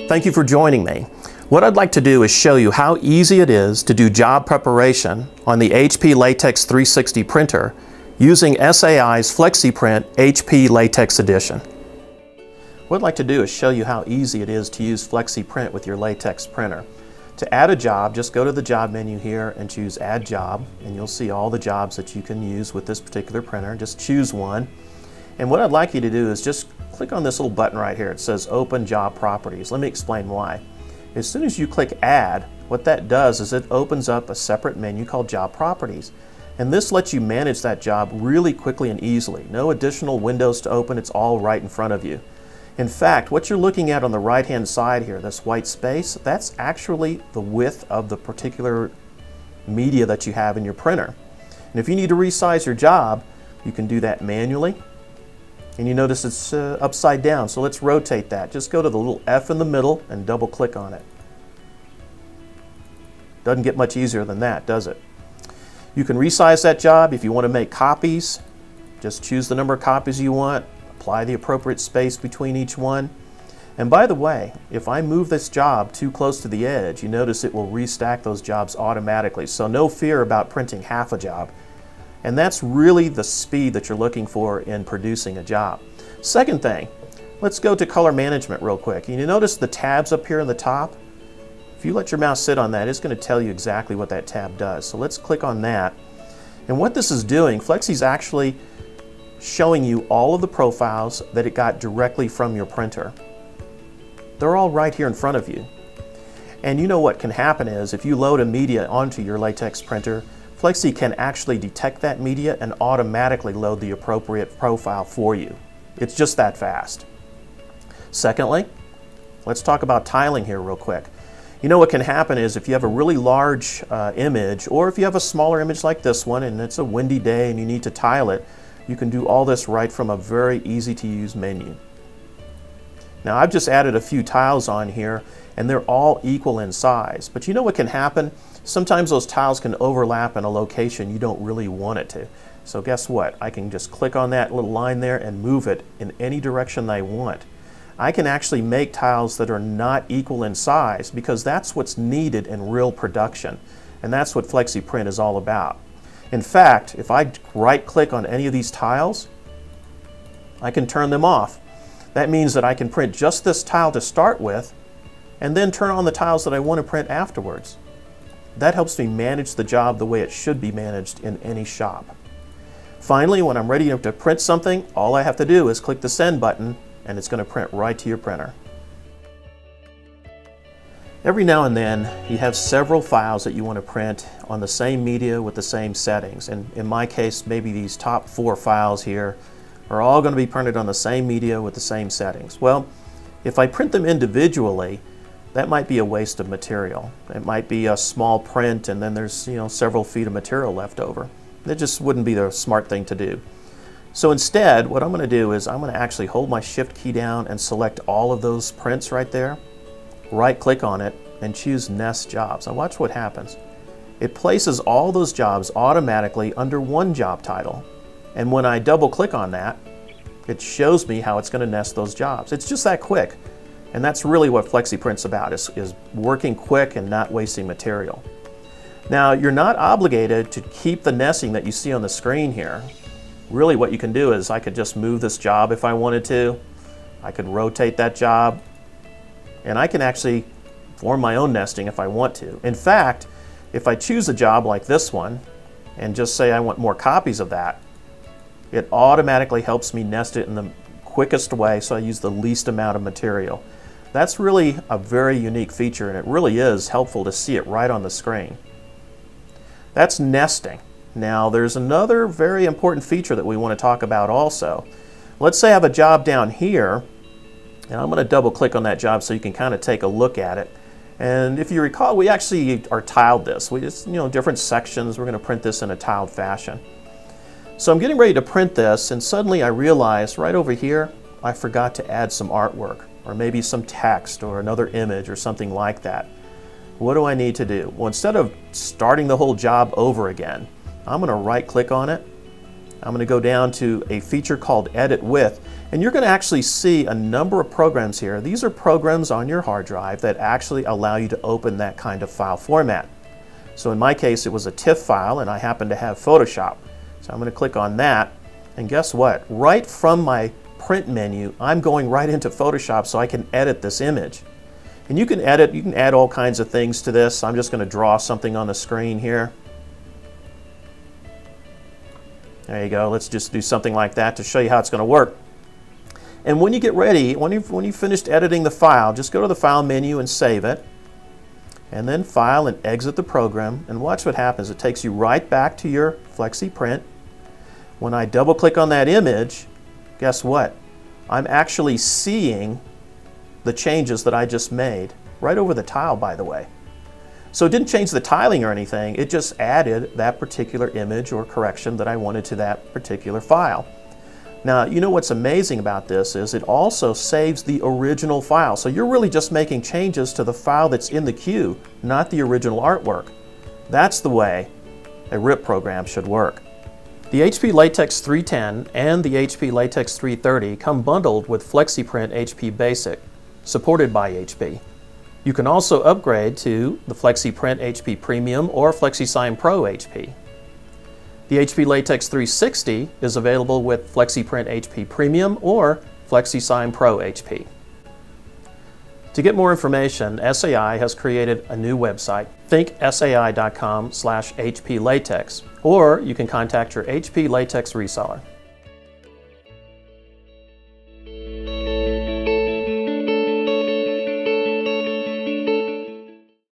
Thank you for joining me. What I'd like to do is show you how easy it is to do job preparation on the HP Latex 360 printer using SAi's FlexiPRINT HP Latex Edition. What I'd like to do is show you how easy it is to use FlexiPRINT with your latex printer. To add a job, just go to the job menu here and choose Add Job, and you'll see all the jobs that you can use with this particular printer. Just choose one. And what I'd like you to do is just click on this little button right here. It says Open Job Properties. Let me explain why. As soon as you click Add, what that does is it opens up a separate menu called Job Properties. And this lets you manage that job really quickly and easily. No additional windows to open, it's all right in front of you. In fact, what you're looking at on the right-hand side here, this white space, that's actually the width of the particular media that you have in your printer. And if you need to resize your job, you can do that manually. And you notice it's upside down, so let's rotate that. Just go to the little F in the middle and double click on it. Doesn't get much easier than that, does it? You can resize that job. If you want to make copies, just choose the number of copies you want, apply the appropriate space between each one. And by the way, if I move this job too close to the edge, you notice it will restack those jobs automatically. So no fear about printing half a job. And that's really the speed that you're looking for in producing a job. Second thing, let's go to color management real quick. You notice the tabs up here in the top? If you let your mouse sit on that, it's going to tell you exactly what that tab does. So let's click on that. And what this is doing, Flexi's actually showing you all of the profiles that it got directly from your printer. They're all right here in front of you. And you know what can happen is if you load a media onto your latex printer, Flexi can actually detect that media and automatically load the appropriate profile for you. It's just that fast. Secondly, let's talk about tiling here real quick. You know what can happen is if you have a really large image, or if you have a smaller image like this one and it's a windy day and you need to tile it, you can do all this right from a very easy to use menu. Now I've just added a few tiles on here and they're all equal in size, but you know what can happen? Sometimes those tiles can overlap in a location you don't really want it to. So guess what? I can just click on that little line there and move it in any direction I want. I can actually make tiles that are not equal in size because that's what's needed in real production. And that's what FlexiPRINT is all about. In fact, if I right click on any of these tiles, I can turn them off. That means that I can print just this tile to start with and then turn on the tiles that I want to print afterwards. That helps me manage the job the way it should be managed in any shop. Finally, when I'm ready to print something, all I have to do is click the send button and it's going to print right to your printer. Every now and then you have several files that you want to print on the same media with the same settings. And in my case, maybe these top 4 files here are all going to be printed on the same media with the same settings. Well, if I print them individually, that might be a waste of material. It might be a small print and then there's several feet of material left over. That just wouldn't be the smart thing to do. So instead, what I'm going to do is I'm going to actually hold my Shift key down and select all of those prints right there. Right click on it and choose Nest Jobs. Now watch what happens. It places all those jobs automatically under one job title. And when I double click on that, it shows me how it's going to nest those jobs. It's just that quick. And that's really what FlexiPRINT's about, is working quick and not wasting material. Now, you're not obligated to keep the nesting that you see on the screen here. Really what you can do is I could just move this job if I wanted to. I could rotate that job. And I can actually form my own nesting if I want to. In fact, if I choose a job like this one and just say I want more copies of that, it automatically helps me nest it in the quickest way so I use the least amount of material. That's really a very unique feature and it really is helpful to see it right on the screen. That's nesting. Now there's another very important feature that we want to talk about also. Let's say I have a job down here and I'm going to double click on that job so you can kind of take a look at it. And if you recall, we actually are tiled this. We just, different sections. We're going to print this in a tiled fashion. So I'm getting ready to print this and suddenly I realize right over here I forgot to add some artwork or maybe some text or another image or something like that. What do I need to do? Well, instead of starting the whole job over again, I'm going to right click on it I'm going to go down to a feature called Edit With, and you're going to actually see a number of programs here. These are programs on your hard drive that actually allow you to open that kind of file format. So in my case, it was a TIFF file, and I happen to have Photoshop. So I'm going to click on that, and guess what? Right from my print menu, I'm going right into Photoshop so I can edit this image. And you can add all kinds of things to this. I'm just going to draw something on the screen here. There you go. Let's just do something like that to show you how it's going to work. And when you get ready, when you've finished editing the file, just go to the File menu and save it. And then File and exit the program. And watch what happens. It takes you right back to your FlexiPrint. When I double click on that image, guess what? I'm actually seeing the changes that I just made right over the tile, by the way. So it didn't change the tiling or anything, it just added that particular image or correction that I wanted to that particular file. Now, you know what's amazing about this is it also saves the original file. So you're really just making changes to the file that's in the queue, not the original artwork. That's the way a RIP program should work. The HP Latex 310 and the HP Latex 330 come bundled with FlexiPRINT HP Basic, supported by HP. You can also upgrade to the FlexiPRINT HP Premium or FlexiSign Pro HP. The HP Latex 360 is available with FlexiPRINT HP Premium or FlexiSign Pro HP. To get more information, SAi has created a new website, thinksai.com/HP Latex, or you can contact your HP Latex reseller.